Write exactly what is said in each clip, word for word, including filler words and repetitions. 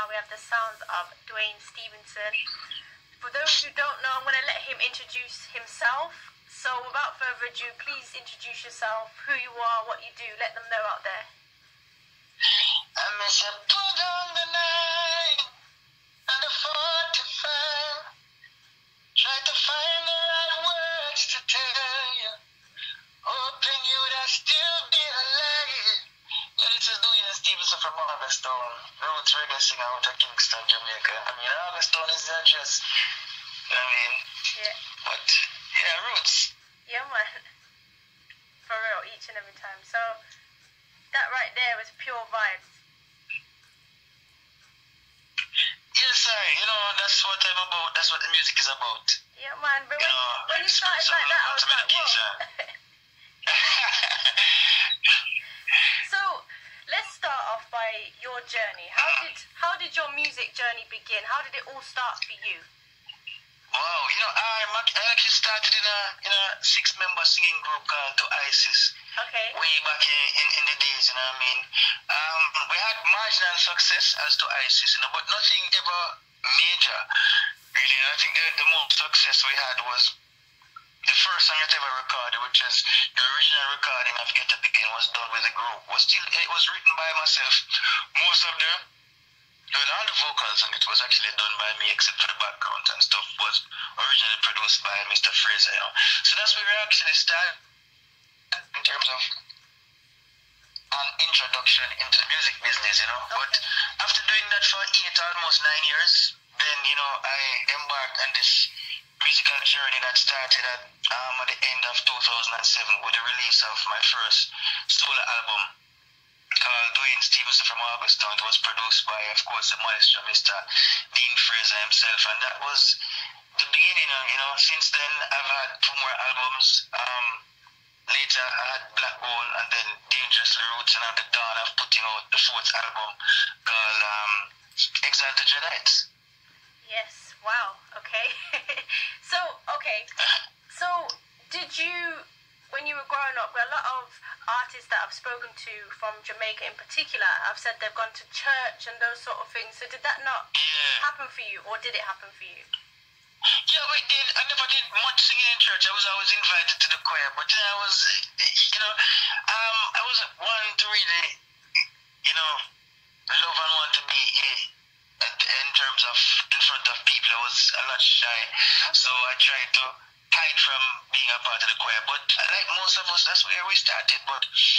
now we have the sounds of Duane Stephenson. For those who don't know, I'm going to let him introduce himself. So without further ado, please introduce yourself, who you are, what you do. Let them know out there. I miss a put on the nine and the forty-five. Try to find the right words to tell you. Hoping you'd still be alive. Yeah, this is Duane Stephenson from August Town. Roots reggae singer out of Kingston, Jamaica. I mean, August Town is not just, you know what I mean? Yeah. But, yeah, roots. Yeah, man. For real, each and every time. So, that right there was pure vibes. Yes, sir. You know, that's what I'm about. That's what the music is about. Yeah, man. But you when, know, when you started like that, I was like, whoa. So, let's start off by your journey. How did how did your music journey begin? How did it all start for you? Wow, you know, I, I actually started in a in a six-member singing group called To ISIS. Okay. Way back in, in, in the days, you know what I mean? Um, we had marginal success as To ISIS, you know, but nothing ever major, really. And I think the, the most success we had was the first song I ever recorded, which is the original recording of Kat-a-lyst, was done with the group. Was still it was written by myself. Most of the well, all the vocals on it was actually done by me, except for the background and stuff was originally produced by Mister Fraser, you know. So that's where we actually started in terms of an introduction into the music business, you know. Okay. But after doing that for eight, almost nine years, then, you know, I embarked on this musical journey that started at, um, at the end of two thousand seven with the release of my first solo album called Duane Stephenson from August Town. It was produced by, of course, the maestro, Mister Dean Fraser himself, and that was the beginning. You know, since then I've had two more albums. Um, later I had Black Hole, and then Dangerously Roots, and at the dawn of putting out the fourth album called um, Exile to Jedites. Yes. Wow. Okay. so okay. So did you? When you were growing up, a lot of artists that I've spoken to from Jamaica in particular have said they've gone to church and those sort of things. So did that not yeah. happen for you, or did it happen for you? Yeah, we did. I never did much singing in church. I was always invited to the choir, but then I was, you know, um, I wasn't one to really, you know, love and want to be in, in terms of in front of people. I was a lot shy, so I tried to hide from being a part of the choir, but like most of us, that's where we started. But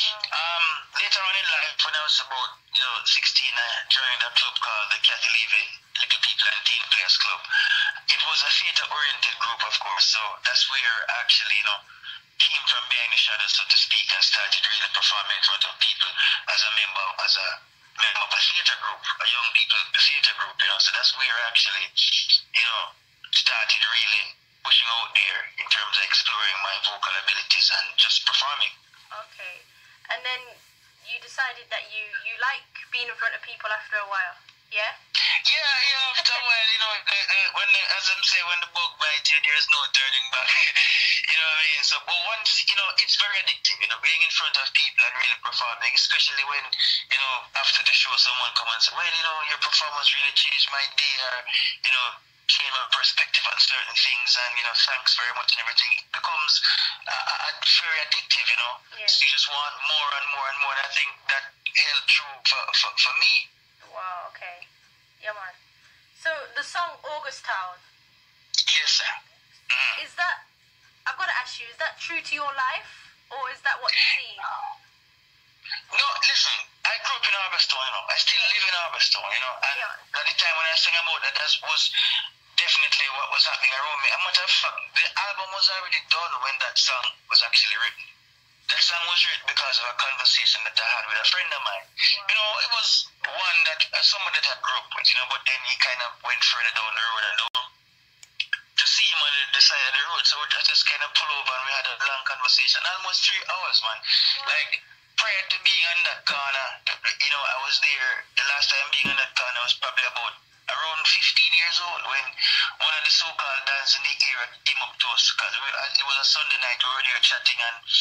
um, later on in life, when I was about you know sixteen, I joined a club called the Kat-a-lyst Little People and Teen Players Club. It was a theater-oriented group, of course, so that's where I actually, you know, came from behind the shadows, so to speak, and started really performing in front of people as a member, as a member of a theater group, a young people theater group, you know. So that's where I actually, you know, started really pushing out there in terms of exploring my vocal abilities and just performing. Okay. And then you decided that you, you like being in front of people after a while, yeah? Yeah, yeah, after a while, you know, uh, uh, when the, as I'm saying, when the bug bites you, there's no turning back. You know what I mean? So, but once, you know, it's very addictive, you know, being in front of people and really performing, especially when, you know, after the show, someone comes and says, well, you know, your performance really changed my day, or, you know, change my perspective on certain things, and you know, thanks very much and everything. It becomes uh, uh, very addictive, you know. Yeah. So you just want more and more and more, and I think that held true for, for, for me. Wow, okay. Yeah, man. So the song August Town. Yes, sir. Mm. Is that, I've got to ask you, is that true to your life, or is that what you see? No, listen, I grew up in August Town, you know. I still live in August Town, you know. And yeah. At the time when I sang about that, that was definitely what was happening around me. A matter of fact, the album was already done when that song was actually written. That song was written because of a conversation that I had with a friend of mine. Wow. You know, it was one that, uh, someone that I grew up with, you know, but then he kind of went further down the road and know, to see him on the, the side of the road. So I just kind of pulled over and we had a long conversation, almost three hours, man. Wow. Like, prior to being on that corner, you know, I was there, the last time being on that corner was probably about around fifteen years old when one of the so-called dancers in the era came up to us, because it was a Sunday night, we were there chatting, and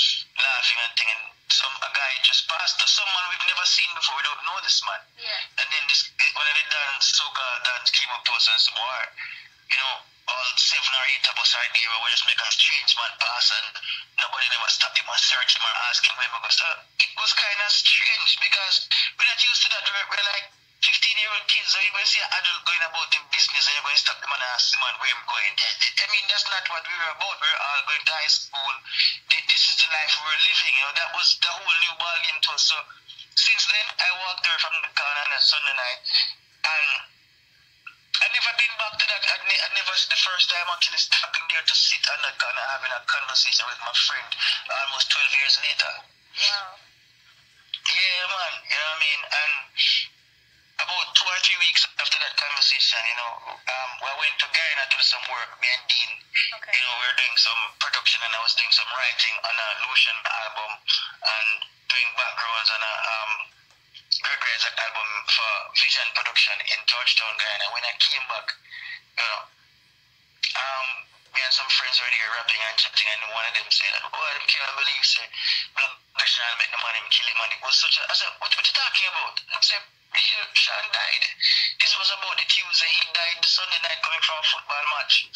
laughing and thing, and some a guy just passed us, someone we've never seen before. We don't know this man. Yeah. And then this one of the dance, so-called dance, came up to us and said, "Boy, you know, all seven or eight of us are there, we just make a strange man pass, and nobody never stop him and search him or ask him where we go." So it was kind of strange because we're not used to that. We're, we're like fifteen-year-old kids, so you're going to see an adult going about in business, and you're going to stop them and ask the man where I'm going. I mean, that's not what we were about. We're all going to high school. This is the life we're living. You know, that was the whole new ballgame to us. So since then, I walked there from the car on a Sunday night, and I've never been back to that. I'd, ne- I'd never, the first time actually stopping there to sit on that corner having a conversation with my friend almost twelve years later. Wow. Yeah, man. You know what I mean? And about two or three weeks after that conversation, you know, um, I went to Guyana to do some work, me and Dean. Okay. You know, we were doing some production and I was doing some writing on a Lucian album and doing backgrounds on a um, Greg Isaac album for Vision Production in Georgetown, Guyana. When I came back, you know, um, me and some friends were here rapping and chatting, and one of them said, "Oh, I can't believe, say, Black Sean make the man him kill him," and it was such a, I said, what, what you talking about? I said, Sean died. This was about the Tuesday. He died the Sunday night coming from a football match.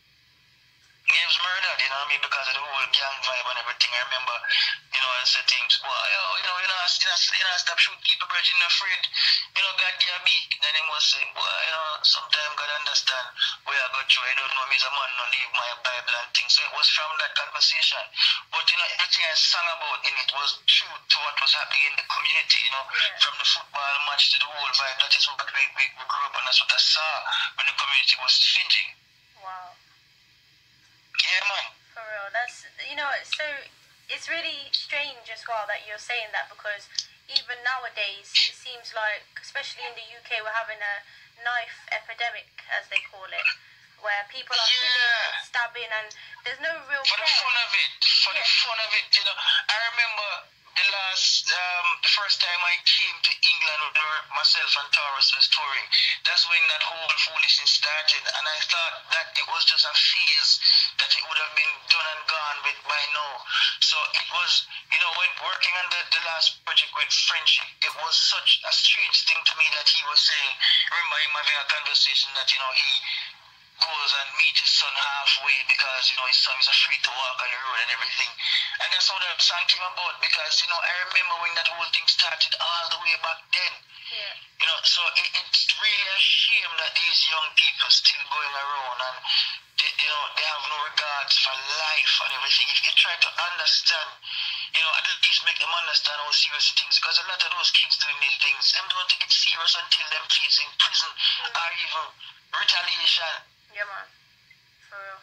He was murdered, you know what I mean, because of the whole gang vibe and everything. I remember, you know, I said things, well, yo, you know, you know, you know, you know, stop shooting people, bro, you're not afraid. You know, God give a beat. Then he was saying, well, you know, sometimes God understand where I go through. I don't know, me's a man, no leave my Bible and things. So it was from that conversation. But, you know, everything I sang about in it was true to what was happening in the community, you know, Yeah. from the football match to the whole vibe. That is what we, we, we grew up, and that's what I saw when the community was changing. Wow. Yeah, man. For real. That's, you know, it's so, it's really strange as well that you're saying that, because even nowadays it seems like, especially in the U K, we're having a knife epidemic, as they call it, where people are Yeah. killing and stabbing, and there's no real For the care. fun of it, for the Yeah. fun of it, you know. I remember the last, um, the first time I came to England when we were- myself and Taurus was touring. That's when that whole foolishness started, and I thought that it was just a phase, that it would have been done and gone with by now. So it was, you know, when working on the, the last project with Friendship, it was such a strange thing to me that he was saying, remember him having a conversation that, you know, he goes and meet his son halfway because, you know, his son is afraid to walk on the road and everything. And that's how that song came about, because, you know, I remember when that whole thing started all the way back then. Yeah. You know, so it, it's really a shame that these young people still going around and, they, you know, they have no regards for life and everything. If you try to understand, you know, at least make them understand how serious things, because a lot of those kids doing these things, them don't take it serious until them facing prison Mm. or even retaliation. Yeah, man. For real.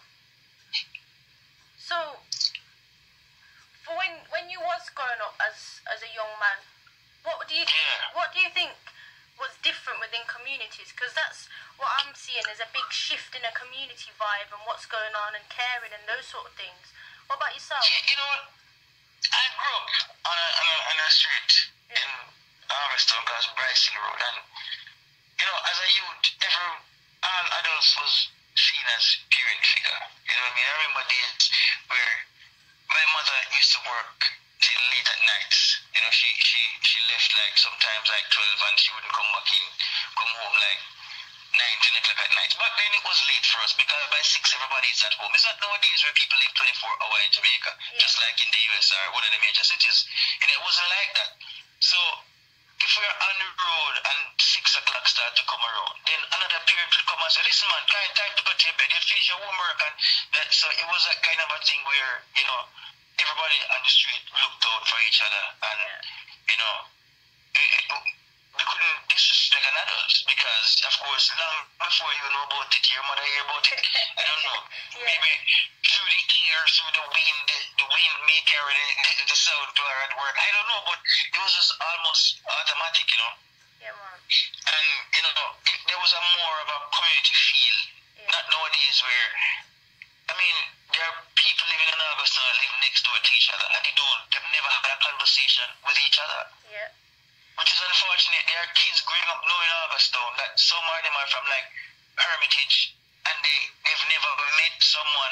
So, for when when you was growing up as as a young man, what do you Yeah. what do you think was different within communities? Because that's what I'm seeing is a big shift in a community vibe and what's going on and caring and those sort of things. What about yourself? Yeah, you know what? I grew up on a, on a, on a street in August Town called Bryson Road, and, you know, as a youth, every, all adults was seen as parent figure. You know what I mean? I remember days where my mother used to work till late at night. You know, she, she, she left like sometimes like twelve, and she wouldn't come back in, come home like nine, ten o'clock at night. Back then it was late for us because by six everybody's at home. It's not nowadays where people live twenty-four hours in Jamaica, Yeah. just like in the U S or one of the major cities. And it wasn't like that. So if we're on the road and six o'clock start to come around, then another parent will come and say, listen man, time, time to go to your bed, you finish your homework. And that, so it was a kind of a thing where, you know, everybody on the street looked out for each other, and, Yeah. you know, it, it, we couldn't disrespect an adult because, of course, long before you know about it, your mother hear about it. I don't know. Yeah. Maybe through the ear, through the wind, the, the wind may carry the, the, the sound to her at work. I don't know, but it was just almost automatic, you know. Yeah, man. And, you know, it, there was a more of a community feel. Yeah. Not nowadays where, I mean, there are people living in August that live next door to each other, and they don't, they've never had a conversation with each other. Yeah. Which is unfortunate. There are kids growing up knowing August Town that some of them are from like Hermitage, and they, they've never met someone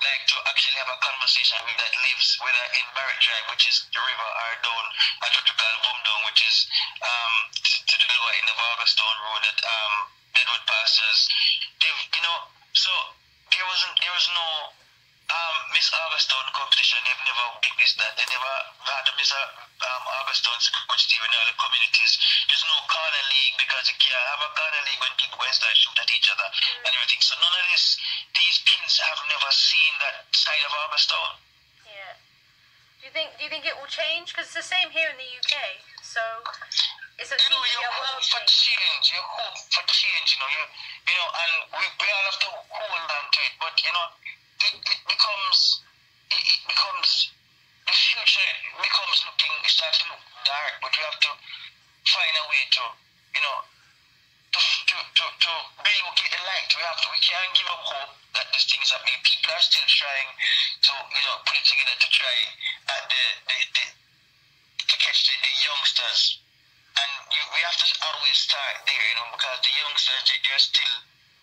like to actually have a conversation with that lives whether in Barrett Drive, which is the river, or down at what we call Boomdown, which is um to, to the lower end of August Town Road that um Deadwood pastors. They've you know so there wasn't there was no um Miss August Town competition. They've never witnessed that. They never had a Miss um August Town coach team in all the communities. There's no corner league because you can't have a corner league when people go and start shoot at each other and everything. So none of this these kids have never seen that side of August Town. Yeah. Do you think do you think it will change? Because it's the same here in the U K. So it's a you know, you hope for change. You hope for change. You know, you you know, and we, we all have to hold on to it. But you know, it, it becomes it, it becomes the future becomes looking it starts to look dark. But we have to find a way to you know to to to, to relocate the light. We have to. We can't give up hope that this thing is happening. People are still trying to you know put it together to try at the the, the to catch the, the youngsters. And you, we have to always start there, you know, because the youngsters, they're still,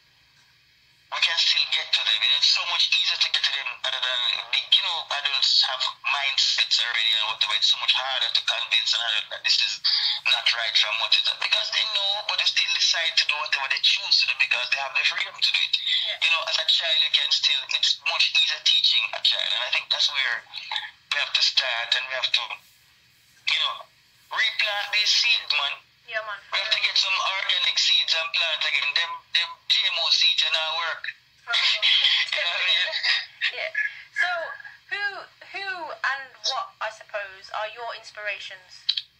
we can still get to them. You know, it's so much easier to get to them other than, you know, adults have mindsets already and whatever. It's so much harder to convince an adult that this is not right from what it is. Because they know, but they still decide to do whatever they choose to do because they have the freedom to do it. Yeah. You know, as a child, you can still, it's much easier teaching a child. And I think that's where we have to start and we have to, you know, replant these seeds, man. Yeah, man. We have to get some organic seeds and plant again. Them, them G M O seeds are not work. Oh, you know what I mean? Yeah. So, who, who, and what, I suppose, are your inspirations?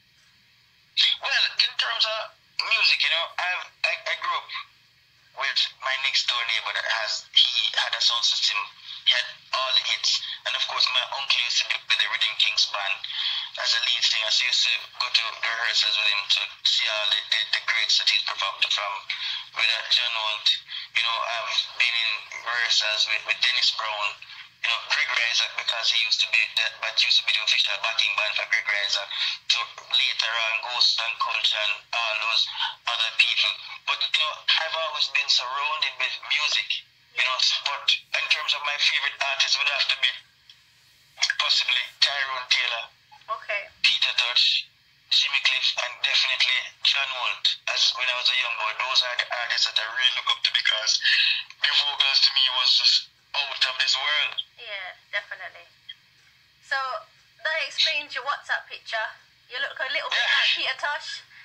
Well, in terms of music, you know, I've, I, I grew up with my next door neighbor that has, he had a sound system. He had all the hits. And of course, my uncle used to be with the Rhythm Kings band as a lead singer. So I used to go to the rehearsals with him to see all the, the, the greats that he's performed from. With uh, John Walt, you know, I've been in rehearsals with, with Dennis Brown, you know, Greg Isaac, because he used to be that, but used to be the official backing band for Greg Isaac. So later on, Ghost and Culture and all those other people. But, you know, I've always been surrounded with music, you know, but in terms of my favorite artists would have to be possibly Tyrone Taylor, okay, Peter Tosh, Jimmy Cliff, and definitely John Walt. As when I was a young boy, those are the artists that I really look up to because their vocals to me was just out of this world. Yeah, definitely. So that explains your WhatsApp picture. You look a little bit Yeah. like Peter Tosh.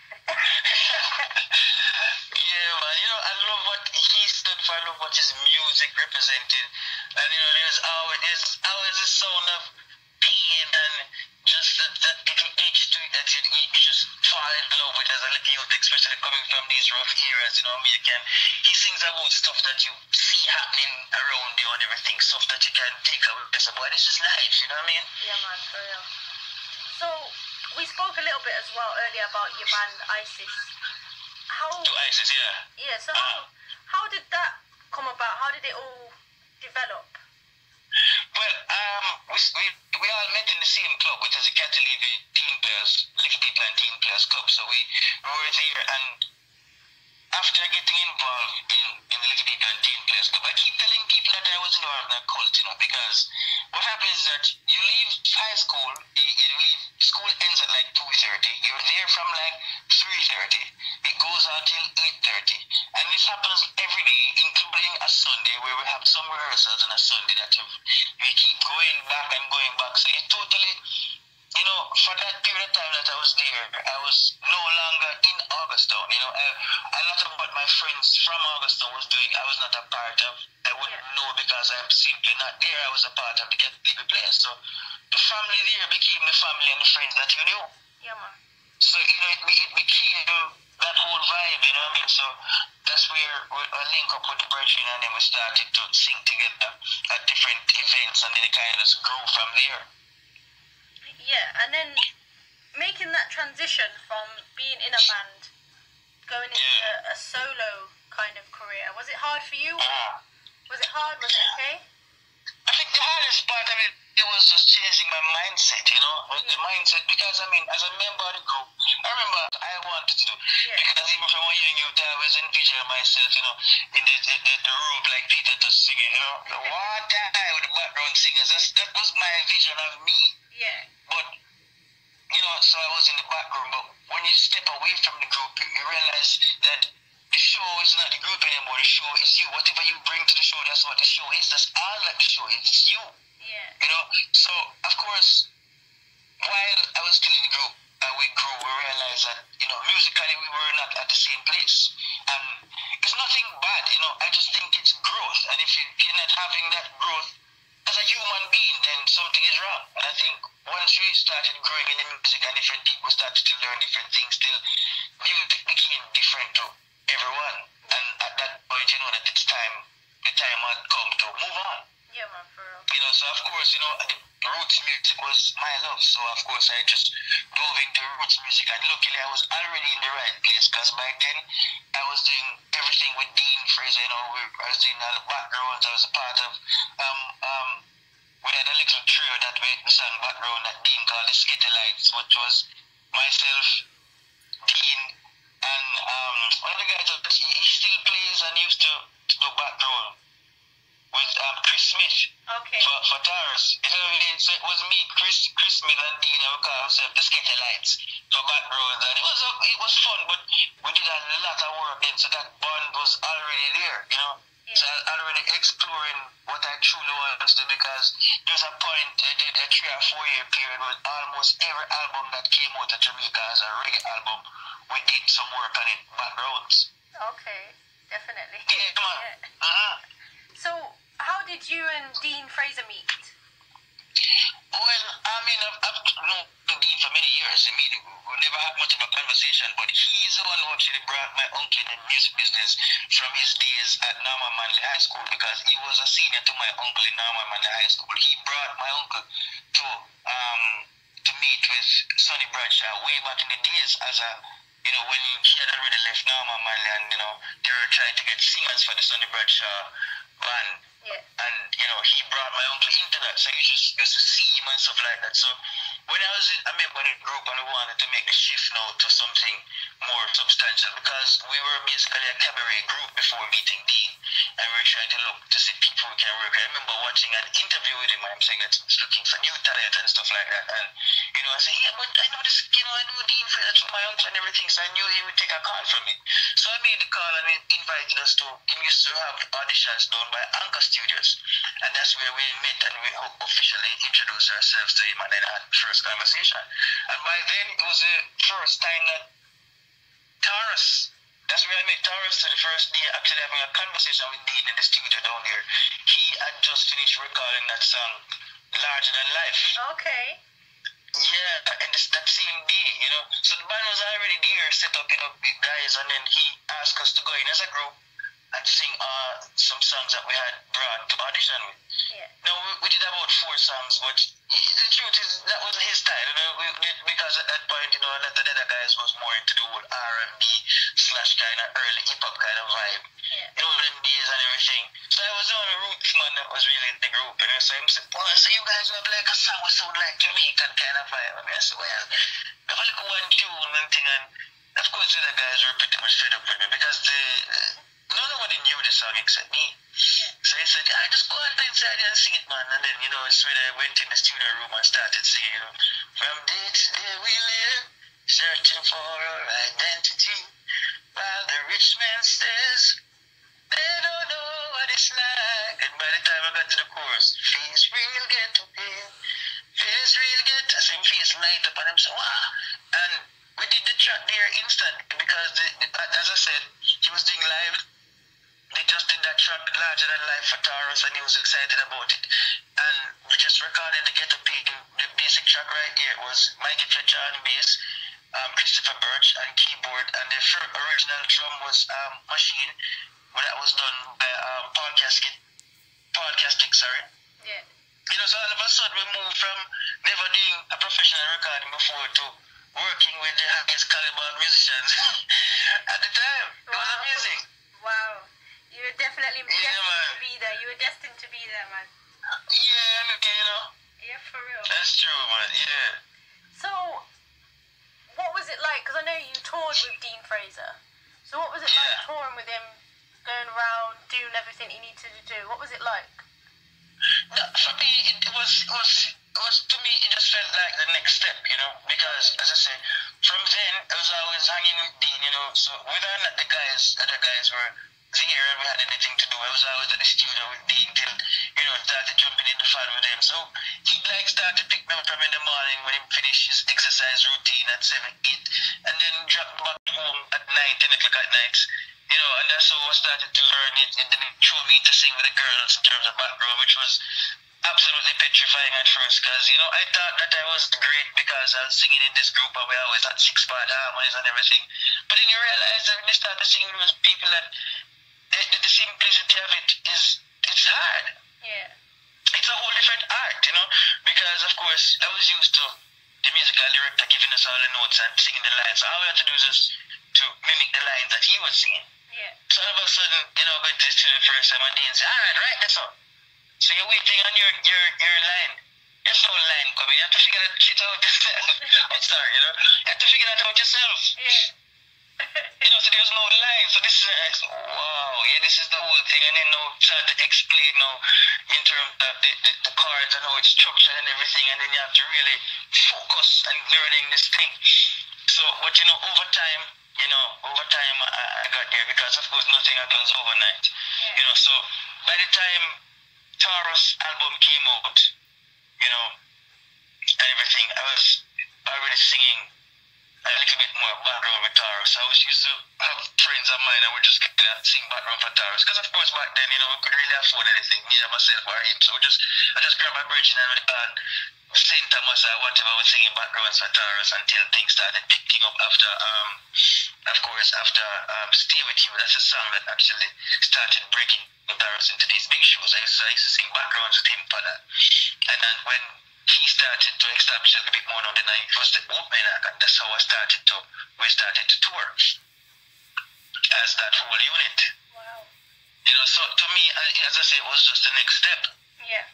Yeah, man. You know, I love what he stood for. I love what his music represented. And you know, there's always there's always a sound of pain and just that, that little edge to it that you, you just fall in love with as a little youth, especially coming from these rough eras. You know, you can. He sings about stuff that you see happening around you and everything, stuff that you can take away. Yes, boy, this is life. You know what I mean? Yeah, man, for real. So we spoke a little bit as well earlier about your band ISIS. How? To ISIS, yeah. Yeah. So how, how did that come about? How did it all develop? Well, um, we, we we all met in the same club, which is the Kat-a-lyst Teen Players, Little People and Teen Players Club. So we, we were there, and after getting involved in, in the Little People and Teen Players Club, I keep telling people that I was involved in a cult, you know, because what happens is that you leave high school, you, you leave, school ends at like two thirty, you're there from like three thirty, it goes on till eight thirty, and this happens every day, including a Sunday, where we have some rehearsals on a Sunday that we keep going back and going back, so you totally, you know, for that period of time that I was there, I was no longer in August Town, you know, I, a lot of what my friends from August Town was doing, I was not a part of, I wouldn't yeah. know because I'm simply not there, I was a part of the Kat-a-lyst place, so the family there became the family and the friends that you knew. Yeah, man. So, you know, it, it became that whole vibe, you know what I mean, so that's where we I link up with the brethren and then we started to sing together at different events and then it kind of just grew from there. Yeah, and then making that transition from being in a band, going into yeah. a, a solo kind of career, was it hard for you? Uh, was it hard? Was it okay? I think the hardest part of it it was just changing my mindset, you know, the mindset, because I mean, as a member of the group, I remember I wanted to do, Yeah. because even from a young youth, I always envision myself, you know, in the, the, the, the room like Peter just singing, you know, the one guy with the background singers, that's, that was my vision of me. Yeah. But, you know, so I was in the background, but when you step away from the group, you realize that the show is not the group anymore, the show is you. Whatever you bring to the show, that's what the show is, that's all that the show is, it's you. Yeah. You know, so of course, while I was still in the group and we grew, we realized that, you know, musically we were not at the same place. And it's nothing bad, you know, I just think it's growth. And if, you, if you're not having that growth as a human being, then something is wrong. And I think once we started growing in the music and different people started to learn different things, still music became different to everyone. And at that point, you know, that it's time, the time had come to move on. Yeah, man, for real. You know, so of course, you know, the roots music was my love. So of course, I just dove into roots music, and luckily, I was already in the right place, because back then I was doing everything with Dean Fraser. You know, we, I was doing all the backgrounds. I was a part of um um. We had a little trio that we sang background that Dean called the Kat-a-lyst, which was myself, Dean, and um one of the guys that he, he still plays and used to, to do background with um, Chris Smith. Okay. For, for Taurus. You know what I mean? So it was me, Chris, Chris Smith and Dean, and we call ourselves the Kat-a-lyst for background. And it was a, it was fun, but we did a lot of work then, so that bond was already there, you know. Yeah. So I was already exploring what I truly wanted to do, because there was a point, a, a three or four year period where almost every album that came out of Jamaica as a reggae album, we did some work on it, backgrounds. Okay, definitely. Yeah, come on. Yeah. Uh-huh. So, how did you and Dean Fraser meet? Well, I mean, I've, I've known Dean for many years. I mean, we never had much of a conversation, but he's the one who actually brought my uncle in the music business from his days at Norman Manley High School, because he was a senior to my uncle in Norman Manley High School. He brought my uncle to um to meet with Sonny Bradshaw way back in the days as a, you know, when he had already left Norman Manley, and, you know, they were trying to get singers for the Sonny Bradshaw band. Yeah. And, you know, he brought my uncle into that, so you just used to see him and stuff like that. So when I was in, I member of the group, and we wanted to make a shift now to something more substantial, because we were basically a cabaret group before meeting Dean, and we were trying to look to see people we can work with. I remember watching an interview with him, and I'm saying that he's looking for new talent and stuff like that. And, you know, I said, yeah, but I know this, you know, I know Dean Fraser through my uncle and everything, so I knew he would take a call from me. So I made the call, and he invited us to, he used to have auditions done by Anchor Studios, and that's where we met, and we officially introduced ourselves to him, and then had the first conversation. And by then, it was the first time that Taurus, that's where I met Taurus, so the first day actually having a conversation with Dean in the studio down there. He had just finished recording that song, Larger Than Life. Okay. Yeah, and this, that same day, you know, so the band was already there, set up, you know, big guys, and then he asked us to go in as a group and sing uh, some songs that we had brought to audition with. Yeah. Now, we, we did about four songs, but the truth is that wasn't his style, you know, we, we, because at that point, you know, a lot of the other guys was more into the whole R and B slash kind of early hip-hop kind of vibe. Yeah. You know, them days and everything. So I was the only roots man that was really in the group, and I said, boy, so you guys have like a song that sound like Jamaican kind of vibe. And I said, well, we have a little one tune and thing, and of course the other guys were pretty much fed up with me, because the uh, nobody knew the song except me. Yeah. So he said, yeah, just go out inside and sing it, man. And then, you know, it's when I went in the studio room and started singing, you know, from day to day we live, searching for our identity, while the rich man says, they don't know what it's like. And by the time I got to the chorus, face real get to pain, face real get to sing, face light up, and I'm so, wow. And we did the track there instant, because, the, as I said, he was doing live. They just did that track, Larger Than Life, for Taurus, and he was excited about it. And we just recorded the Get to Pig. The basic track right here was Mikey Fletcher on bass, um, Christopher Birch on keyboard, and the first original drum was um, Machine, well, that was done by um, Paul Casket, Paul Castic, sorry. Yeah. You know, so all of a sudden we moved from never doing a professional recording before to working with the highest caliber musicians at the time. It was Wow. amazing. Wow. You were definitely Yeah, destined man. to be there. You were destined to be there, man. Yeah, you know. Yeah, That's true, man. Yeah. So, what was it like? Because I know you toured with Dean Fraser. So what was it Yeah. like touring with him, going around, doing everything he needed to do? What was it like? No, for me, it, it was it was it was to me. It just felt like the next step, you know. Because as I say, from then I was always hanging with Dean, you know. So whether or not the guys, other guys were there and we had anything to do, I was always at the studio with Dean till you know started jumping in the fun with him. So he'd like start to pick me up from in the morning when he finished his exercise routine at seven, eight, and then drop me back home at nine, ten o'clock at night. You know, and that's how I started to learn it, and then it showed me to sing with the girls in terms of background, which was absolutely petrifying at first, because, you know, I thought that I was great because I was singing in this group and we always had six-part harmonies and everything. But then you realize that when you start to sing with people that the, the, the simplicity of it is, it's hard. Yeah. It's a whole different art, you know, because, of course, I was used to the musical director giving us all the notes and singing the lines. All we had to do is just to mimic the lines that he was singing. Yeah. So all of a sudden, you know, going to the studio the first time and Dean say, all right, right, that's all. So you're waiting on your your your line. There's no line coming. You have to figure that shit out yourself. I'm sorry, you know. You have to figure that out yourself. Yeah. You know, so there's no line. So this is uh, wow, yeah, this is the whole thing. And then now try to explain now in terms of the, the, the cards and how it's structured and everything, and then you have to really focus on learning this thing. So, but you know, over time, you know, over time I, I got there because of course nothing happens overnight. Yeah. You know, so by the time Taurus album came out, you know, and everything, I was already singing a little bit more background with Taurus. I was used to have friends of mine and we just kind of sing background for Taurus. Because of course back then, you know, we couldn't really afford anything, neither myself or him. So we just, I just grabbed my bridge and and Saint Thomas or whatever was singing backgrounds for Taurus until things started picking up after, um, of course, after um, Stay With You. That's a song that actually started breaking Taurus into these big shows. I used to, I used to sing backgrounds with him for that. And then when he started to establish a little bit more now, then I was the opening act, and that's how I started to, we started to tour as that whole unit. Wow. You know, so to me, as I say, it was just the next step. Yeah.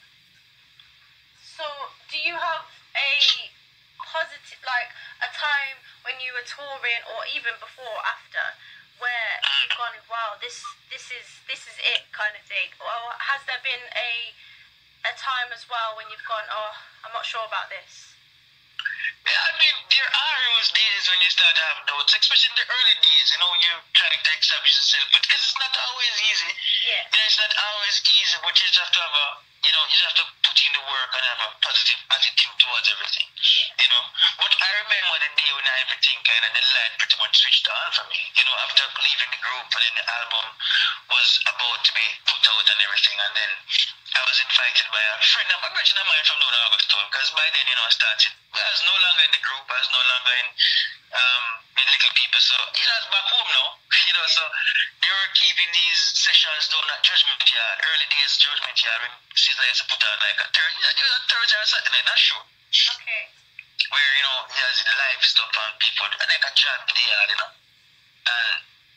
So, do you have a positive, like a time when you were touring, or even before, or after, where you've gone, wow, this this is this is it kind of thing? Or has there been a a time as well when you've gone, oh, I'm not sure about this? Yeah, I mean, there are those days when you start to have doubts, especially in the early days, you know, when you're trying to establish yourself. But because it's not always easy. Yeah. You know, it's not always easy, but you just have to have a, you know, you just have to put in the work and have a positive attitude towards everything. You know, but I remember the day when everything kind of, the light pretty much switched on for me. You know, after leaving the group and then the album was about to be put out and everything, and then I was invited by a friend, a virgin of mine from down August Town, because by then, you know, I started, well, I was no longer in the group, I was no longer in um, with Little People, so, you know, I was back home now, you know, so they were keeping these sessions down at Judgment Yard, early days Judgment Yard, when Caesar used to put on like a third, yeah, it was a Thursday or Saturday night, not sure. Okay. Where, you know, he has the live stuff and people, and like a jam in the yard, you know, and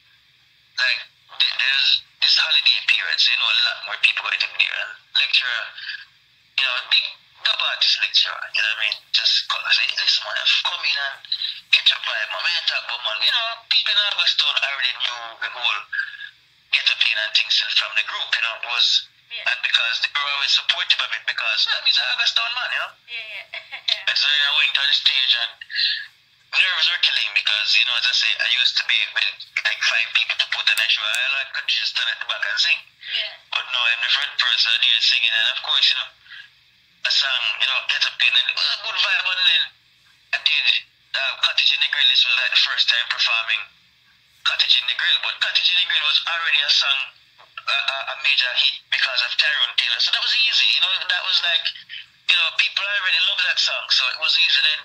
like, there's this holiday period, so you know a lot more people going in there and lecturer, you know, big dub artist lecturer, you know what I mean? Just come and say, listen man, come in and catch a vibe, man, man, talk about man. You know, people in August Town already knew the whole get up in and things from the group, you know, it was, yeah. And because they were always supportive of it because, well, he's an August Town man, you know? Yeah, yeah. And so I went on stage and nerves were killing because, you know, as I say, I used to be with like five people to put on a show. I like, could just stand at the back and sing. Yeah. But no, I'm the first person here singing, and of course, you know, a song, you know, Get Up In, and it was a good vibe, and then I did uh, Cottage in the Grill. This was like the first time performing Cottage in the Grill, but Cottage in the Grill was already a song, uh, a major hit because of Tyrone Taylor, so that was easy, you know, that was like, you know, people already love that song, so it was easy then,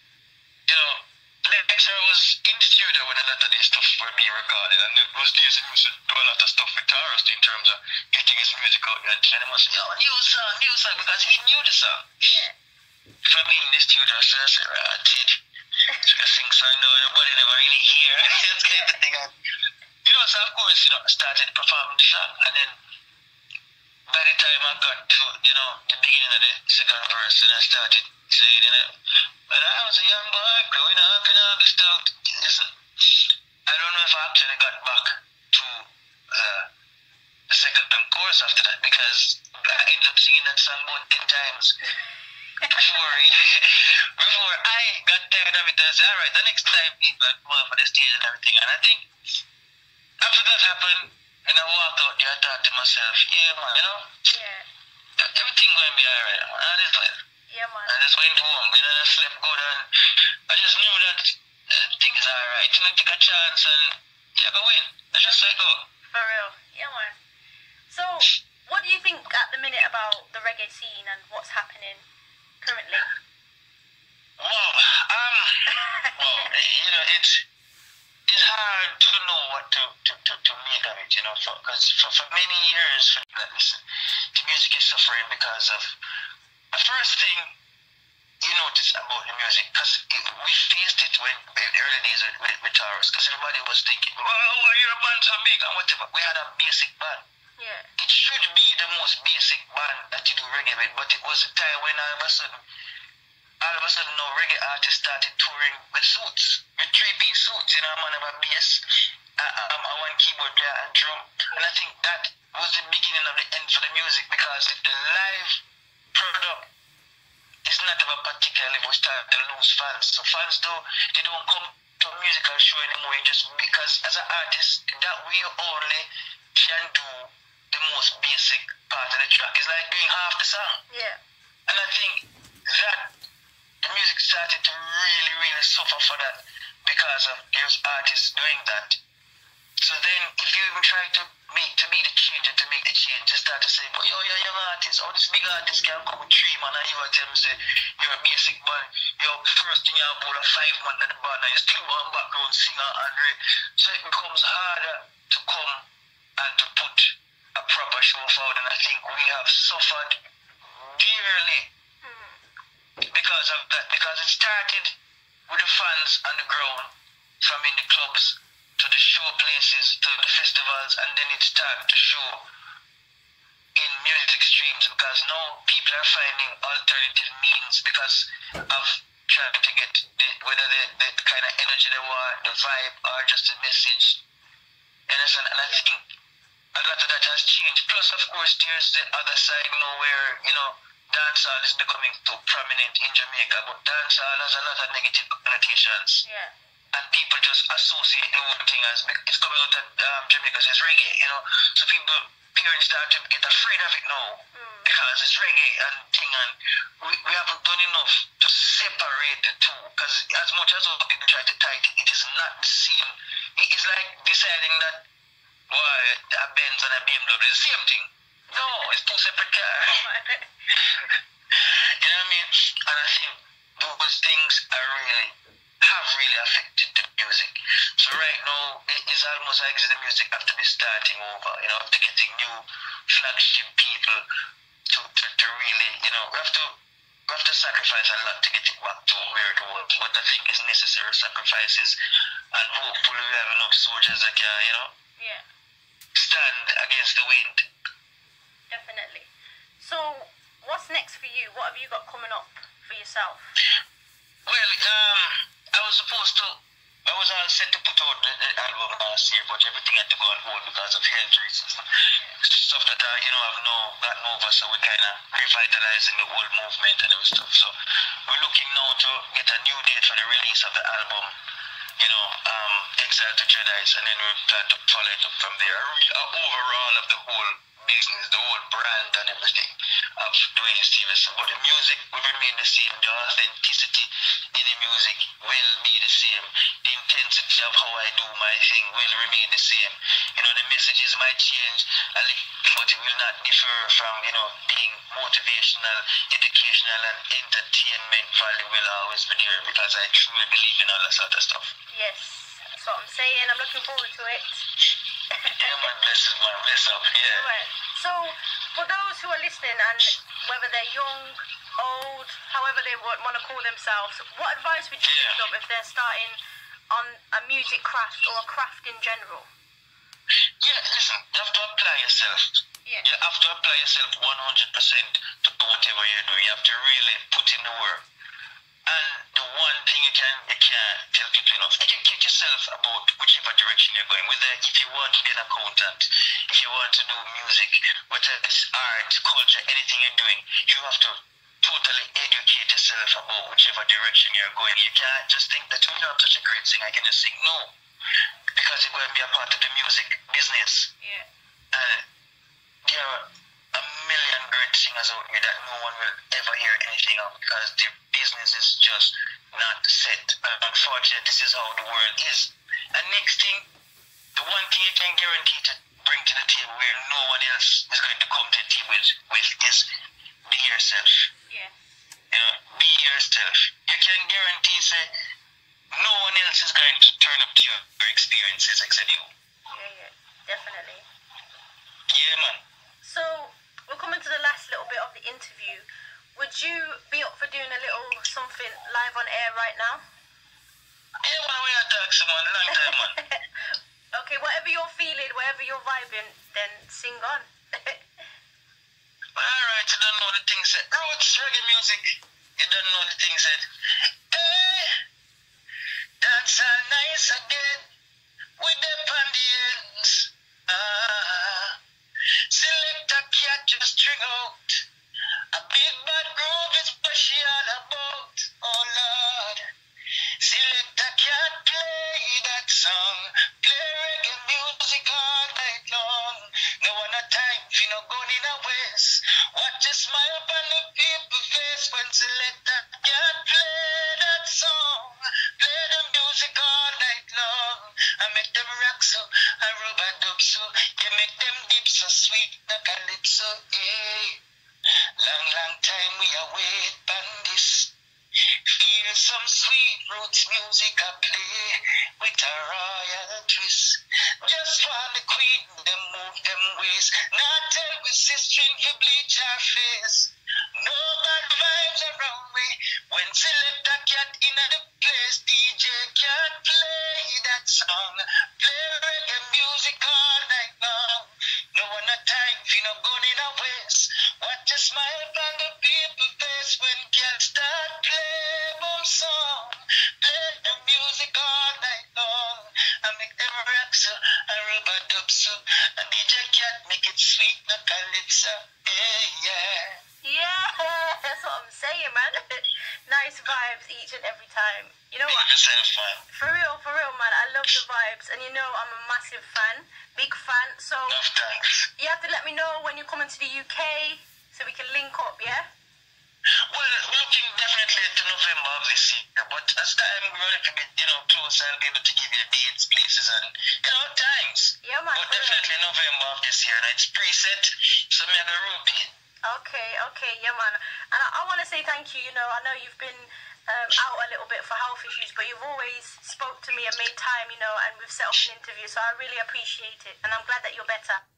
you know. Lecture was in studio when a lot of these stuff were being recorded, and it was days he used to do a lot of stuff with Taurus in terms of getting his music out there and telling him, yo, new song, new song, because he knew the song. Yeah. For me in the studio, so I said, right, kid, so I sing song now, nobody never really hear. That's kind of thing. And, you know, so of course, you know, I started performing the song, and then by the time I got to, you know, the beginning of the second verse and I started saying, you know, when I was a young boy growing up in August Town, listen, I don't know if I actually got back to uh, the second chorus after that because I ended up singing that song about ten times before, before I got tired of it and said, all right, the next time people are come out for the stage and everything. And I think after that happened, and I walked out there, I thought to myself, yeah, man, you know, Yeah. everything going to be all right, man. Honestly. Yeah, man. I just went home, you know, I slept good, and I just knew that uh, things are all right. You know, take a chance, and yeah, go win. I just let go. For real. Yeah, man. So, what do you think at the minute about the reggae scene and what's happening currently? Wow. Um, well, you know, it's it's hard to know what to, to, to, to make of it, you know, because for, for, for many years, for, like, listen, the music is suffering because of the first thing you notice about the music, because we faced it when in the early days with, with, with Taurus, because everybody was thinking, well, well, you're a band so big and whatever. We had a basic band. Yeah. It should be the most basic band that you do reggae with, but it was a time when all of a sudden, all of a sudden, no reggae artists started touring with suits, with three-piece suits. You know, a man of a bass, a, a, a one keyboard player and drum, and I think that was the beginning of the end for the music because if the live product is not of a particular level, we start to lose fans. So fans do they don't come to a musical show anymore just because as an artist that we only can do the most basic part of the track. It's like doing half the song. Yeah. And I think that the music started to really, really suffer for that because of those artists doing that. So then if you even try to make to be the change and to make the change, just start to say, but yo, you're a young artist, all this big artist can come with three man and you are tell me say you're a basic man, you're first thing you have about a five man at the band and you still one background singer and rap. So it becomes harder to come and to put a proper show forward, and I think we have suffered dearly because of that, because it started with the fans on the ground from in the clubs to the show places, to the festivals, and then it started to show in music streams because now people are finding alternative means because of trying to get the, whether the, the kind of energy they want, the vibe, or just the message. You understand? And I think a lot of that has changed. Plus, of course, there's the other side, you know, where, you know, dancehall is becoming too prominent in Jamaica, but dancehall has a lot of negative connotations. Yeah. And people just associate the whole thing as it's coming out of um, Jamaica as reggae, you know. So people, parents start to get afraid of it now mm. because it's reggae and thing, and we, we haven't done enough to separate the two. Because as much as other people try to tie it, it is not the same. It is like deciding that, boy, a Benz and a B M W is the same thing. No, it's two separate cars. You know what I mean? And I think those things are really have really affected the music. So right now, it is almost like the music have to be starting over, you know, after getting new flagship people to, to, to really, you know, we have to we have to sacrifice a lot to get it back to where it was. But I think it's necessary sacrifices, and hopefully we have enough soldiers that can, you know, yeah, stand against the wind. Definitely. So, what's next for you? What have you got coming up for yourself? Well, um, I was supposed to, I was all set to put out the, the album last year, but everything had to go on hold because of health reasons. Yeah. Stuff that I, you know, I've now gotten over, so we're kind of revitalizing the whole movement and every stuff. So we're looking now to get a new date for the release of the album, you know, um, Exile to Jedi's, and then we plan to follow it up from there. Uh, overall of the whole business, the whole brand and everything of Duane Stephenson. But the music will remain the same. The authenticity in the music will be the same. The intensity of how I do my thing will remain the same. You know, the messages might change a little, but it will not differ from, you know, being motivational, educational, and entertainment value will always be there because I truly believe in all that sort of stuff. Yes, that's what I'm saying. I'm looking forward to it. Yeah, man, bless it, man, bless up, yeah. Right. So, for those who are listening, and whether they're young, old, however they want to call themselves, what advice would you yeah. give them if they're starting on a music craft or a craft in general? Yeah, listen, you have to apply yourself. Yeah. You have to apply yourself one hundred percent to whatever you're doing. You have to really put in the work. And the one thing you can you can tell people enough, educate yourself about whichever direction you're going. Whether if you want to be an accountant, if you want to do music, whether it's art, culture, anything you're doing, you have to totally educate yourself about whichever direction you're going. You can't just think that, oh, you know, I'm such a great singer, I can just sing. No. Because you're going to be a part of the music business. Yeah. And there are a million great singers out here that no one will ever hear anything of because their business is just not set. And unfortunately, this is how the world is. And next thing, the one thing you can guarantee to bring to the table where no one else is going to come to the table with, with is be yourself. Yeah. You know, be yourself. You can guarantee, say, no one else is going to turn up to your experiences except you. Yeah, yeah, definitely. Yeah, man. So, we're coming to the last little bit of the interview. Would you be up for doing a little something live on air right now? Yeah, man, we are talking someone a long time, man. Okay, whatever you're feeling, whatever you're vibing, then sing on. Alright, you don't know the thing said. Roots, reggae music. You don't know the thing said. Hey, that's all nice again. With the pandians. Ah, select a cat just string out. A big bad groove is what she all about. Oh Lord. Select a cat, play that song. Play reggae music all night long. No one a time, if you no going in a waste. Watch a smile upon the people face when select a cat, play that song. Play the music all night long. I make them rock so, I rub a dub so. You make them dip so sweet, no calypso, eh. Long, long time we await bandits. Feel some sweet roots music I play with a royal twist. Just for the queen, them move them ways. Not tell we sister for bleach our face. No bad vibes around me. When select a cat in the place, D J Kat play that song. Play reggae music all night long. No one a time for no gun in a waist. Watch a smile on the people face when Kat start play boom song. Play the music all night long. I make them rap so, I rub a dub so. And D J Kat make it sweet, no calypso. Yeah, yeah. Yeah, that's what I'm saying, man. Nice vibes each and every time. You know what? Yourself, man. For real, for real, man. I love the vibes. And you know I'm a massive fan. Big fan. So Enough thanks. you have to let me know when you're coming to the U K so we can link up, yeah? Well, we're looking definitely to November of this year, but as time grows a little bit, you know, closer, I'll be able to give you dates, places, and, you know, times. Yeah, man. But definitely November of this year, and it's preset, so I'm going to rotate. Okay, okay, yeah, man. And I, I want to say thank you. You know, I know you've been um, out a little bit for health issues, but you've always spoke to me and made time, you know, and we've set up an interview, so I really appreciate it, and I'm glad that you're better.